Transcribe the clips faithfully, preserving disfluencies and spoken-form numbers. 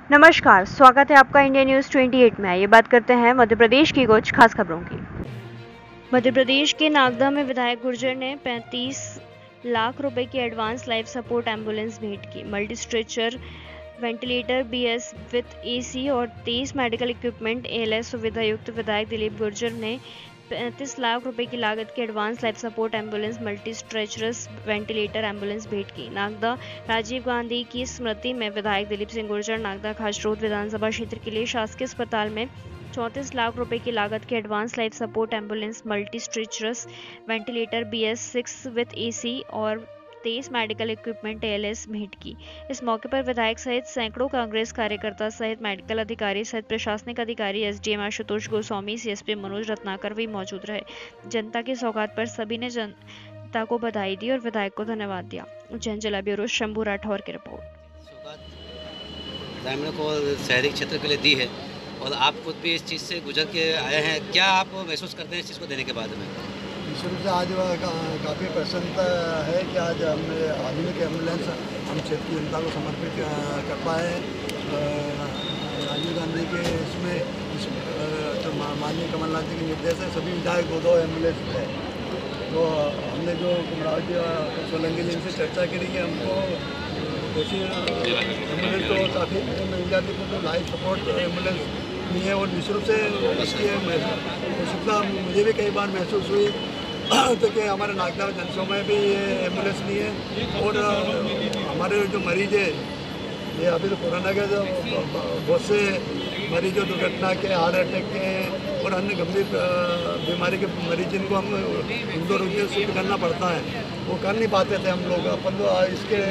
नमस्कार, स्वागत है आपका इंडिया न्यूज़ अट्ठाईस में। ये बात करते हैं मध्य प्रदेश की कुछ खास खबरों की। मध्य प्रदेश के नागदा में विधायक गुर्जर ने पैंतीस लाख रुपए की एडवांस लाइफ सपोर्ट एम्बुलेंस भेंट की। Multi stretcher, ventilator, BS with AC और तेईस मेडिकल इक्विपमेंट एएलएस सुविधा युक्त विधायक दिलीप गुर्जर ने पैंतीस लाख रुपए की लागत की advance life support ambulance multi stretchers ventilator ambulance भेंट की। नागदा राजीव गांधी की स्मृति में विधायक दिलीप सिंह गुर्जर नागदा खासरोड विधानसभा क्षेत्र के लिए शासकीय अस्पताल में चौंतीस लाख रुपए की लागत की advance life support ambulance multi stretchers ventilator BS six with AC और तेईस मेडिकल इक्विपमेंट एएलएस भेंट की। इस मौके पर विधायक सहित सैकड़ों कांग्रेस कार्यकर्ता सहित मेडिकल अधिकारी सहित प्रशासनिक अधिकारी, एसडीएम आशुतोष गोस्वामी, सीएसपी मनोज रत्नाकर भी मौजूद रहे। जनता की सौगात पर सभी ने जनता को बधाई दी और विधायक को धन्यवाद दिया। उज्जैन जिला ब्यूरो शंभू राठौर की रिपोर्ट। ग्रामीणों को शहरी क्षेत्र के लिए दी है और आप खुद भी इस चीज़ से गुजर के आए हैं, क्या आप महसूस करते हैं इस चीज़ को देने के बाद में? शुरू से आज का, काफ़ी प्रसन्नता है कि आज हमने आधुनिक एम्बुलेंस हम क्षेत्र की जनता को समर्पित कर पाए। राजीव गांधी के इसमें इस, तो माननीय कमलनाथ जी के निर्देश है, सभी विधायक दो दो एम्बुलेंस है। तो हमने जो कुमराव जी सोलंकी जी से चर्चा करी कि हमको ऐसी एम्बुलेंस तो काफ़ी मिल जाती है, तो लाइफ सपोर्ट एम्बुलेंस नहीं है और निःशुल्क से इसकी आवश्यकता मुझे भी कई बार महसूस हुई तो कि हमारे नागदा जनसों में भी ये एम्बुलेंस नहीं है और हमारे जो मरीज है ये अभी तो कोरोना के जो बहुत से मरीज जो दुर्घटना के, हार्ट अटैक के और अन्य गंभीर बीमारी के मरीज जिनको हम इंदौर उज्जैन शिफ्ट करना पड़ता है वो कर नहीं पाते थे हम लोग। अपन तो इसके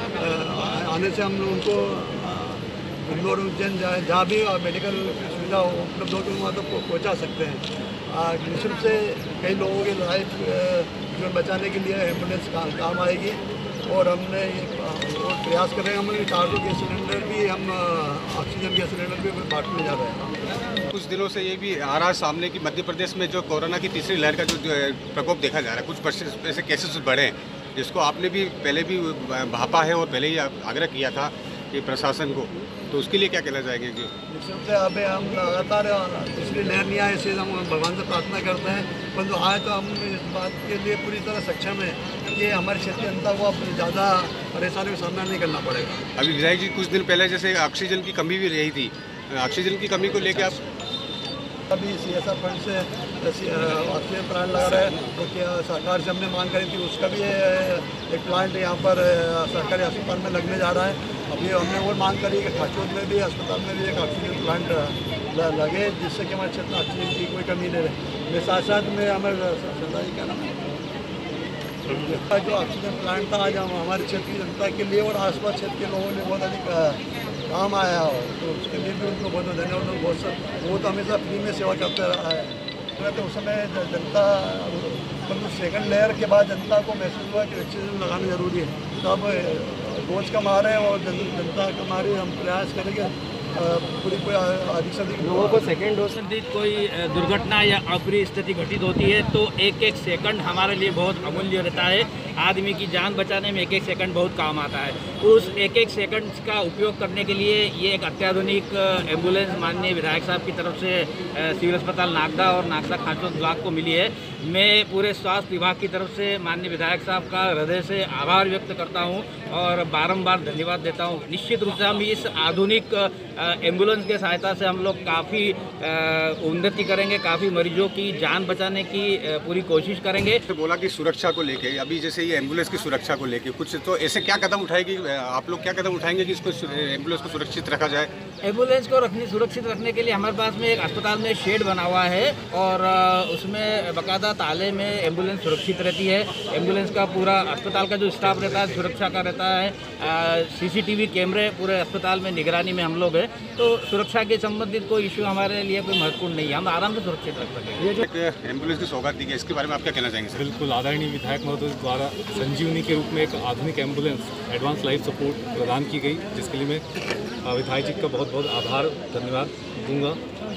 आने से हम लोग उनको इंदौर उज्जैन जहाँ भी मेडिकल सुविधा उपलब्ध होगी वहाँ तो पहुँचा सकते हैं। निःशुल्क से कई लोगों की लाइफ जो बचाने के लिए एम्बुलेंस का, काम आएगी और हमने ये प्रयास कर रहे हैं। हम चार सौ गैस सिलेंडर भी हम ऑक्सीजन गैस सिलेंडर भी बांटने जा रहे हैं। कुछ दिनों से ये भी आ रहा सामने कि मध्य प्रदेश में जो कोरोना की तीसरी लहर का जो, जो प्रकोप देखा जा रहा है, कुछ ऐसे केसेस बढ़े हैं जिसको आपने भी पहले भी भापा है और पहले ही आग्रह किया था कि प्रशासन को, तो उसके लिए क्या कहना चाहेंगे? कि निश्चित से अभी हम लगातार तीसरी लहर नहीं आए इसलिए हम भगवान से प्रार्थना करते हैं, परंतु आए तो हम इस बात के लिए पूरी तरह सक्षम है कि हमारे क्षेत्रीय जनता को अपनी ज़्यादा परेशानियों का सामना नहीं करना पड़ेगा। अभी विधायक जी कुछ दिन पहले जैसे ऑक्सीजन की कमी भी रही थी, ऑक्सीजन की कमी को लेकर आप अभी सी एस आर फंड से ऑक्सीजन प्लांट लगा रहे हैं तो क्या सरकार से हमने मांग करी थी, उसका भी एक प्लांट यहाँ पर सरकारी अस्पताल में लगने जा रहा है। अभी हमने वो मांग करी कि खाचोद में भी अस्पताल में भी एक ऑक्सीजन प्लांट लगे जिससे कि हमारे क्षेत्र में ऑक्सीजन की कोई कमी नहीं रहे। मेरे साथ साथ में हमारे सरदार जी का नाम जो ऑक्सीजन प्लांट था आज हम हमारे क्षेत्र की जनता के लिए और आसपास क्षेत्र के लोगों ने बहुत अधिक काम आया हो तो उसके लिए भी उनको बहुत धन्यवाद। बहुत सब वो तो हमेशा फ्री में सेवा करते रहा है। तो उस समय जनता मतलब सेकंड लेयर के बाद जनता को महसूस हुआ कि ऑक्सीजन लगाना जरूरी है, तो अब रोज कम आ रहे हैं और जनता कम आ रही है। हम प्रयास करेंगे पूरी कोई अधिक से अधिक लोगों को सेकेंड डोज कोई दुर्घटना या अप्रिय स्थिति घटित होती है तो एक एक सेकंड हमारे लिए बहुत अमूल्य रहता है। आदमी की जान बचाने में एक एक सेकंड बहुत काम आता है। उस एक एक सेकंड का उपयोग करने के लिए ये एक अत्याधुनिक एम्बुलेंस माननीय विधायक साहब की तरफ से सिविल अस्पताल नागदा और नागदा खाचोद ब्लॉक को मिली है। मैं पूरे स्वास्थ्य विभाग की तरफ से माननीय विधायक साहब का हृदय से आभार व्यक्त करता हूं और बारंबार धन्यवाद देता हूं। निश्चित रूप से हम इस आधुनिक एम्बुलेंस के सहायता से हम लोग काफ़ी उन्नति करेंगे, काफ़ी मरीजों की जान बचाने की पूरी कोशिश करेंगे। तो बोला कि सुरक्षा को लेके अभी जैसे ये एम्बुलेंस की सुरक्षा को लेके कुछ तो ऐसे क्या कदम उठाएगी आप लोग, क्या कदम उठाएंगे कि इसको एम्बुलेंस को सुरक्षित रखा जाए? एम्बुलेंस को रखनी सुरक्षित रखने के लिए हमारे पास में एक अस्पताल में शेड बना हुआ है और उसमें बाकायदा ताले में एम्बुलेंस सुरक्षित रहती है। एम्बुलेंस का पूरा अस्पताल का जो स्टाफ रहता है सुरक्षा का रहता है। सीसीटीवी कैमरे पूरे अस्पताल में निगरानी में हम लोग हैं, तो सुरक्षा के संबंधित कोई इश्यू हमारे लिए कोई महत्वपूर्ण नहीं है। हम आराम से सुरक्षित रख सकेंगे। ये जो एम्बुलेंस की सौगात दी गई इसके बारे में आप क्या कहना चाहेंगे? बिल्कुल, आदरणीय विधायक महोदय द्वारा संजीवनी के रूप में एक आधुनिक एम्बुलेंस एडवांस लाइफ सपोर्ट प्रदान की गई, जिसके लिए मैं विधायक जी का बहुत बहुत आभार धन्यवाद दूंगा।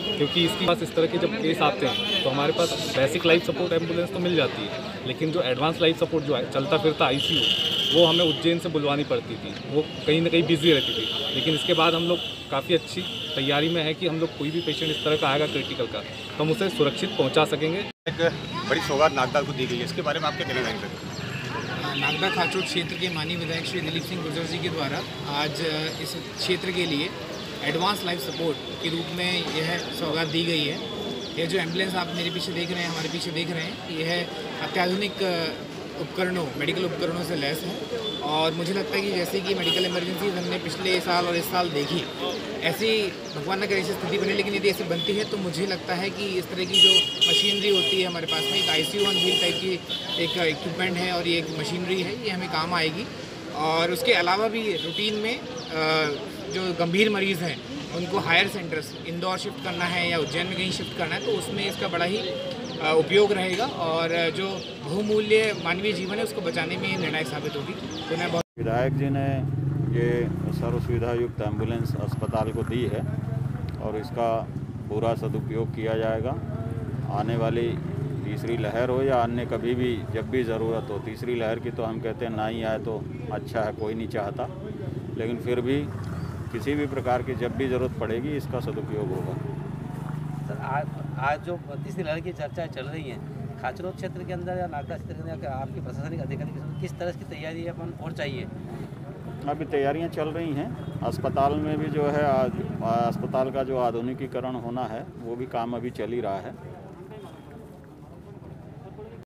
क्योंकि इसके पास इस तरह के जब केस आते हैं तो हमारे पास बेसिक लाइफ सपोर्ट एम्बुलेंस तो मिल जाती है, लेकिन जो एडवांस लाइफ सपोर्ट जो है चलता फिरता आईसीयू वो हमें उज्जैन से बुलवानी पड़ती थी, वो कहीं ना कहीं बिजी रहती थी। लेकिन इसके बाद हम लोग काफ़ी अच्छी तैयारी में है कि हम लोग कोई भी पेशेंट इस तरह का आएगा क्रिटिकल का तो हम उसे सुरक्षित पहुँचा सकेंगे। एक बड़ी सौगात नागदा को दी गई है, इसके बारे में आप क्या कहना चाहेंगे? नागदा खाचोट क्षेत्र के माननीय विधायक श्री दिलीप सिंह गुर्जर जी के द्वारा आज इस क्षेत्र के लिए एडवांस लाइफ सपोर्ट के रूप में यह सौगात दी गई है। यह जो एम्बुलेंस आप मेरे पीछे देख रहे हैं, हमारे पीछे देख रहे हैं, यह अत्याधुनिक उपकरणों मेडिकल उपकरणों से लैस है। और मुझे लगता है कि जैसे कि मेडिकल इमरजेंसीज हमने पिछले साल और इस साल देखी, ऐसी भगवान न करे ऐसी स्थिति बने, लेकिन यदि ऐसी बनती है तो मुझे लगता है कि इस तरह की जो मशीनरी होती है हमारे पास में, एक आईसीयू ऑन व्हील टाइप की एक इक्विपमेंट है और ये एक मशीनरी है, ये हमें काम आएगी। और उसके अलावा भी रूटीन में जो गंभीर मरीज़ हैं उनको हायर सेंटर्स इंदौर शिफ्ट करना है या उज्जैन में कहीं शिफ्ट करना है तो उसमें इसका बड़ा ही उपयोग रहेगा और जो बहुमूल्य मानवीय जीवन है उसको बचाने में निर्णायक साबित होगी। तो मैं बहुत विधायक जी ने ये सर्व सुविधा युक्त एम्बुलेंस अस्पताल को दी है और इसका पूरा सदुपयोग किया जाएगा। आने वाली तीसरी लहर हो या अन्य कभी भी जब भी ज़रूरत हो, तीसरी लहर की तो हम कहते हैं ना ही आए तो अच्छा है, कोई नहीं चाहता, लेकिन फिर भी किसी भी प्रकार की जब भी ज़रूरत पड़ेगी इसका सदुपयोग होगा। सर आज आज जो तीसरी लहर की चर्चा चल रही है खाचरोद क्षेत्र के अंदर या नागदा क्षेत्र के अंदर, आपके प्रशासनिक अधिकारी किस तरह की तैयारी अपन और चाहिए? अभी तैयारियां चल रही हैं। अस्पताल में भी जो है आज अस्पताल का जो आधुनिकीकरण होना है वो भी काम अभी चल ही रहा है।